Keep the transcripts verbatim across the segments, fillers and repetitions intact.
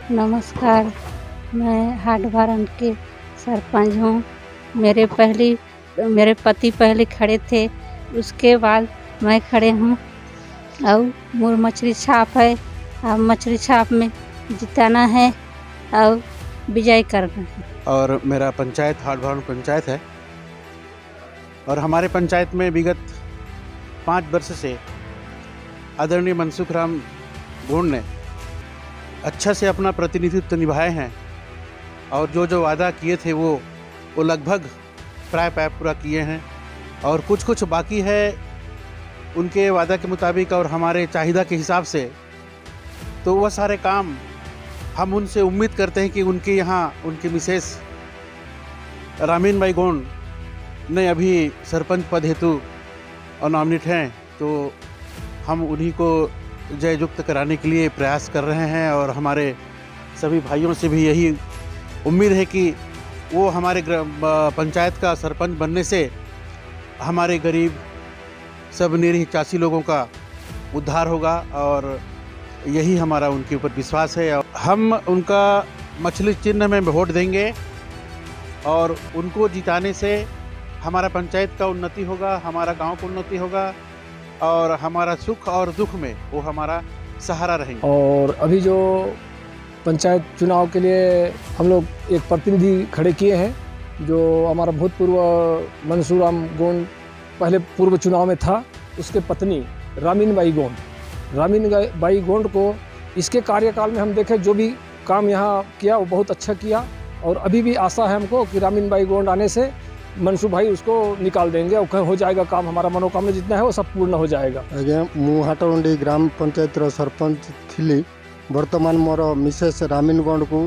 नमस्कार, मैं हाटबारन की सरपंच हूँ। मेरे पहली मेरे पति पहले खड़े थे, उसके बाद मैं खड़े हूँ और मोर मछली छाप है। अब मछली छाप में जिताना है और विजय करना है। और मेरा पंचायत हाटबारन पंचायत है और हमारे पंचायत में विगत पाँच वर्ष से आदरणीय मनसुख राम गोंड ने अच्छा से अपना प्रतिनिधित्व निभाए हैं और जो जो वादा किए थे वो वो लगभग प्राय प्राय पूरा किए हैं और कुछ कुछ बाकी है उनके वादा के मुताबिक और हमारे चाहिदा के हिसाब से। तो वह सारे काम हम उनसे उम्मीद करते हैं कि उनके यहाँ उनके मिसेस रामीन बाई गोंड ने अभी सरपंच पद हेतु नॉमिनेट हैं, तो हम उन्हीं को जययुक्त कराने के लिए प्रयास कर रहे हैं और हमारे सभी भाइयों से भी यही उम्मीद है कि वो हमारे पंचायत का सरपंच बनने से हमारे गरीब सब निरीह चासी लोगों का उद्धार होगा और यही हमारा उनके ऊपर विश्वास है। हम उनका मछली चिन्ह में वोट देंगे और उनको जिताने से हमारा पंचायत का उन्नति होगा, हमारा गांव का उन्नति होगा और हमारा सुख और दुख में वो हमारा सहारा रहेंगे। और अभी जो पंचायत चुनाव के लिए हम लोग एक प्रतिनिधि खड़े किए हैं, जो हमारा भूतपूर्व मनसूर राम गोंड पहले पूर्व चुनाव में था, उसके पत्नी रामीन बाई गोंड रामीन बाई गोंड को इसके कार्यकाल में हम देखें जो भी काम यहाँ किया वो बहुत अच्छा किया और अभी भी आशा है हमको कि रामीन बाई गोंड आने से मनसुख भाई उसको निकाल देंगे और हो जाएगा काम, हमारा मनोकामना जितना है वो सब पूर्ण हो जाएगा। आज्ञा मु हाटगंडी ग्राम पंचायत सरपंच थी। वर्तमान मोर मिसेस रामीन गोंड को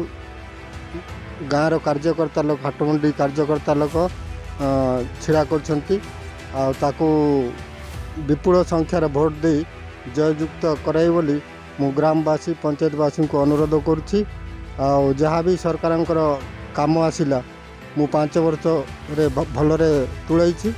गाँव कार्यकर्ता लोक हाटगंडी कार्यकर्ता लोक छिड़ा कर विपुल संख्यार भोट दे जययुक्त कराई बोली मु ग्रामवासी पंचायतवासी को अनुरोध करुच्ची। जहाँ भी सरकार काम आसिला मु पांच वर्ष रे भलरे तुलाई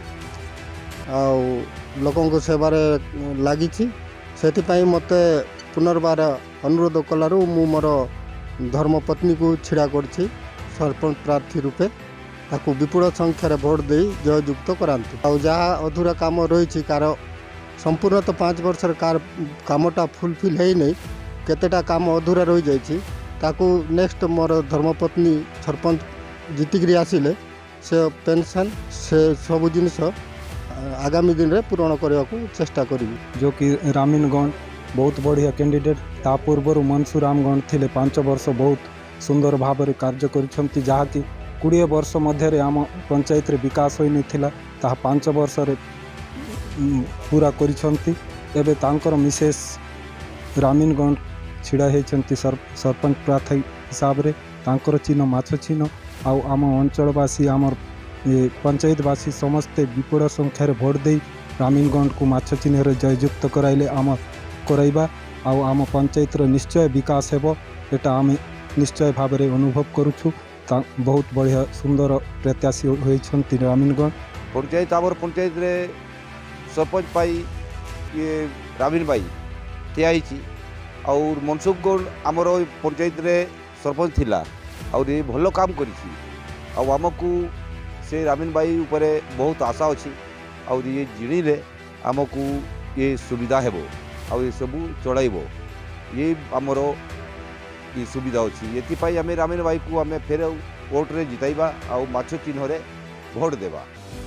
लोकों सेवार लगी से मत पुनर्बार अनुरोध कलु मु मोर धर्मपत्नी को छिड़ा कर सरपंच प्रार्थी रूपे ताकू विपुल संख्यार भोट दे जययुक्त करांतु। जहाँ अधूरा काम रही कार संपूर्ण तो पाँच वर्ष कार कामटा फुलफिल है नहीं, केतेटा काम अधूरा रही जाइए ताकू नेक्स्ट मोर धर्मपत्नी सरपंच जीतिक आसिले से पेंशन से सब जिनस आगामी दिन में पूरण करने को चेष्टा करी। जो कि रामीन गोंड बहुत बढ़िया कैंडिडेट ता पूर्व मनसूर राम गोंड थे पांच वर्ष बहुत सुंदर भाव में कार्य कर जहाँकि कोड़े वर्ष मध्य आम पंचायत रे विकास होई नहीं ता पांच वर्ष रे पूरा करिसेंती। तांकर मिसेस रामीन गोंड छिड़ा होती सर, सरपंच प्रार्थी हिसाब रे तांकर चिन्ह माछ चिन्ह आउ आम अंचलवासी आम पंचायतवासी समस्ते विपुल संख्यार भोट दे रामीन गोंड को माछ चिन्ह जययुक्त कराइले आम कराइबा आउ आम पंचायत निश्चय विकास हेबो एटा आम निश्चय भाव में अनुभव करुछु। बहुत बढ़िया सुंदर प्रत्याशी होती रामीन गोंड पंचायत आमर पंचायत रे सरपंच पाई ये रामीन बाई ठियाई और मनसुख गोंड आमर पंचायत रे सरपंच थिला और ये भल काम करिछि और आमको से रामीन बाई उपरे बहुत आशा अच्छी और ये जिणीले आमको ये सुविधा हेबो और ये सबू चढ़ाइबो ये आमर ये सुविधा अच्छी ये आम रामीन बाई को आम फेर वोट रे जिताइबा और माछ चिन्ह रे भोट देवा।